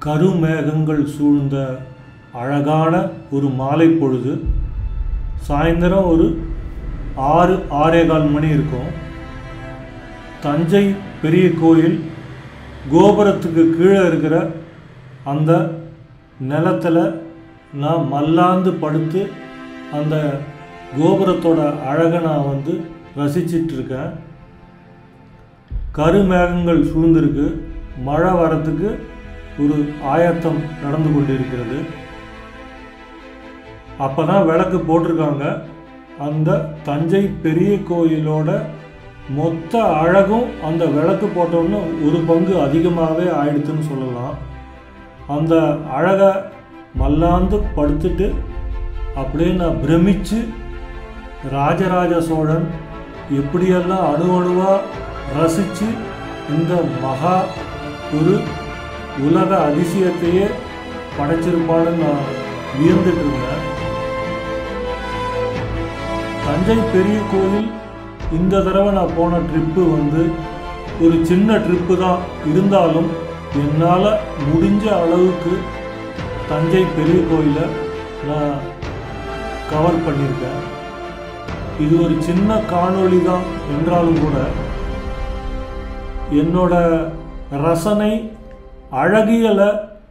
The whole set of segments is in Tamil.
கருமேகங்கள் சூழ்ந்த அழகான ஒரு மாலை பொழுது. சாயந்தரம் ஒரு 6-6:15 மணி இருக்கும். தஞ்சை பெரிய கோயில் கோபுரத்துக்கு கீழே இருக்கிற அந்த நிலத்தில் நான் மல்லாந்து படுத்து அந்த கோபுரத்தோட அழகை நான் ரசிச்சிட்ருக்கேன். கருமேகங்கள் சூழ்ந்திருக்கு. மழை வரத்துக்கு ஒரு ஆயத்தம் நடந்து கொண்டிருக்கிறது. அப்போ தான் விளக்கு போட்டிருக்காங்க. அந்த தஞ்சை பெரிய கோயிலோட மொத்த அழகும் அந்த விளக்கு போட்டோன்னு ஒரு பங்கு அதிகமாகவே ஆயிடுத்துன்னு சொல்லலாம். அந்த அழகை மல்லாந்து படுத்துட்டு அப்படியே நான் பிரமித்து ராஜராஜ சோழன் எப்படியெல்லாம் அணுவாக ரசித்து இந்த மகா ஒரு உலக அதிசயத்தையே படைச்சிருப்பான்னு நான் வியந்துட்டு இருந்தேன். தஞ்சை பெரிய கோயில் இந்த தடவை நான் போன ட்ரிப்பு ஒரு சின்ன ட்ரிப்பு தான் இருந்தாலும் என்னால் முடிஞ்ச அளவுக்கு தஞ்சை பெரிய கோயிலை நான் கவர் பண்ணியிருக்கேன். இது ஒரு சின்ன காணொளி தான் என்றாலும் கூட என்னோட ரசனை அழகியலை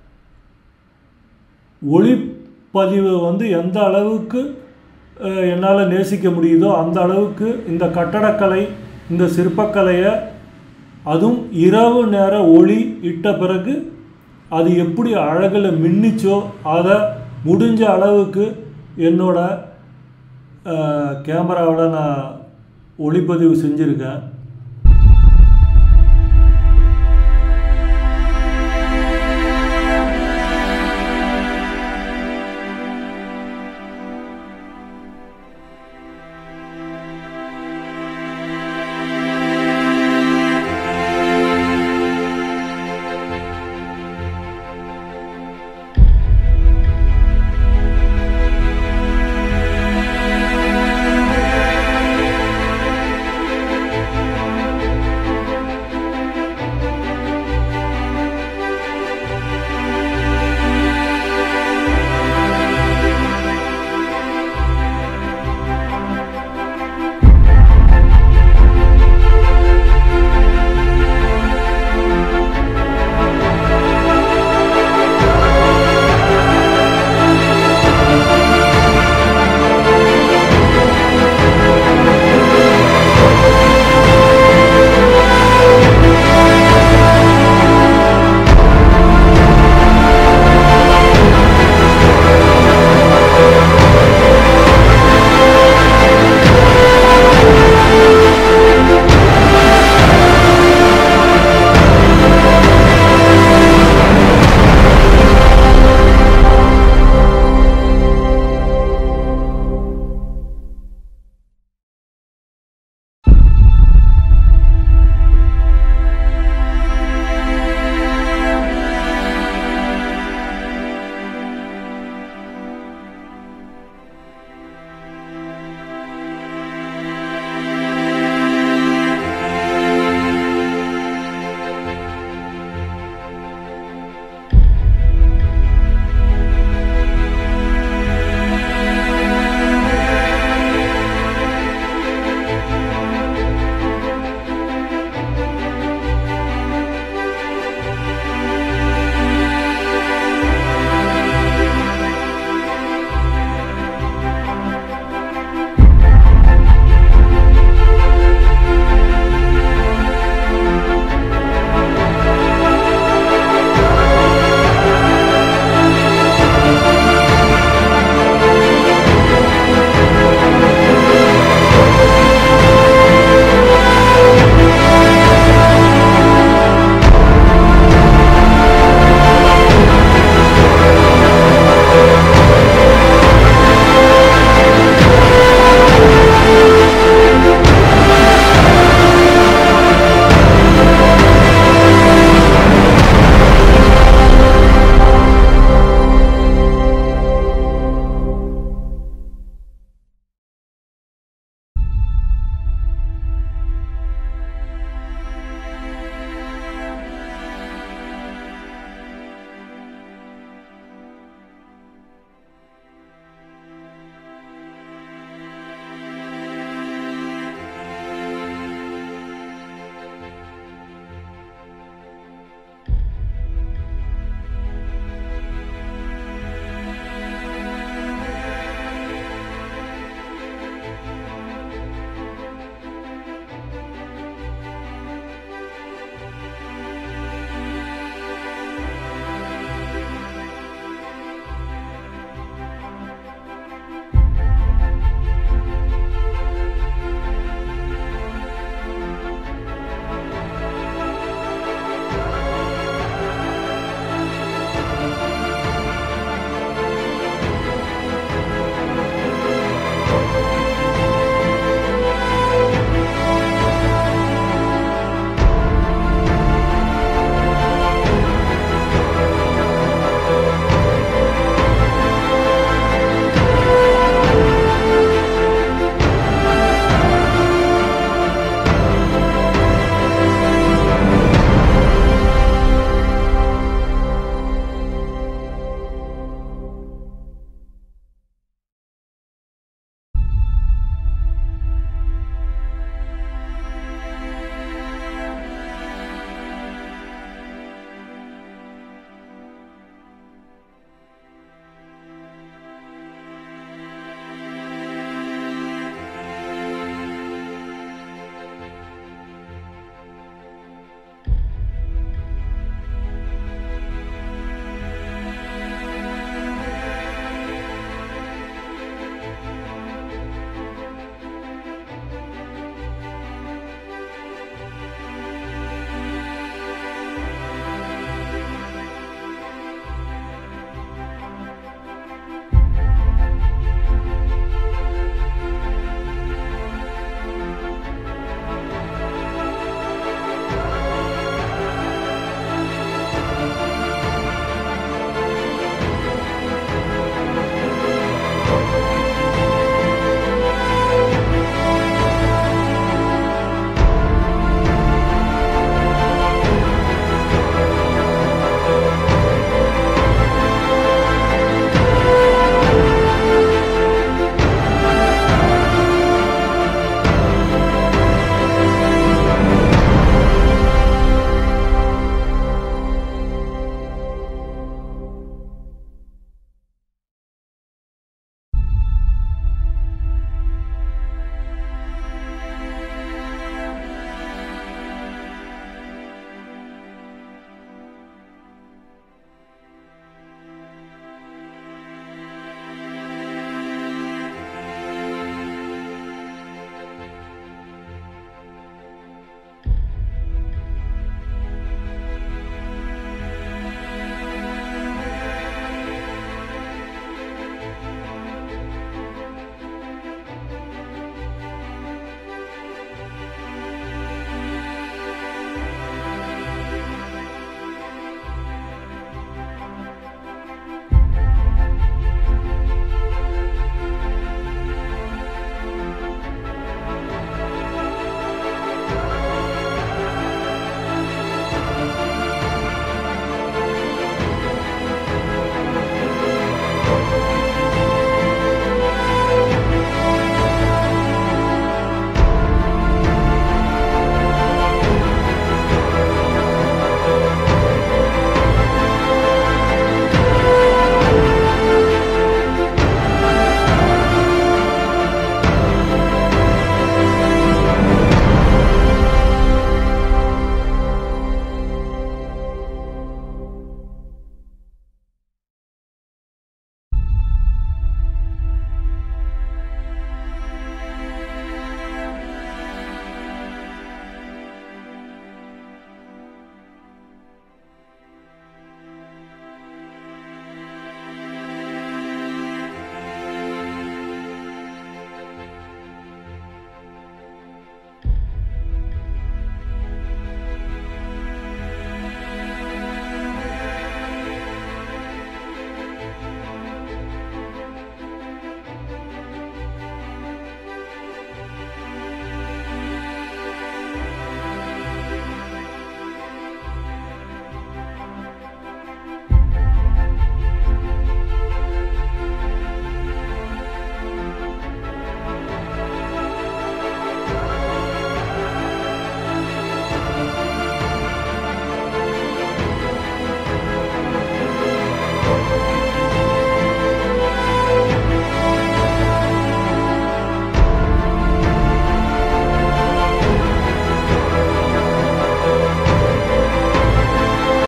ஒளிப்பதிவு எந்த அளவுக்கு என்னால் நேசிக்க முடியுதோ அந்த அளவுக்கு இந்த கட்டடக்கலை, இந்த சிற்பக்கலையை, அதுவும் இரவு நேர ஒளி இட்ட பிறகு அது எப்படி அழகில் மின்னிச்சோ அதை முடிஞ்ச அளவுக்கு என்னோட கேமராவில் நான் ஒளிப்பதிவு செஞ்சுருக்கேன்.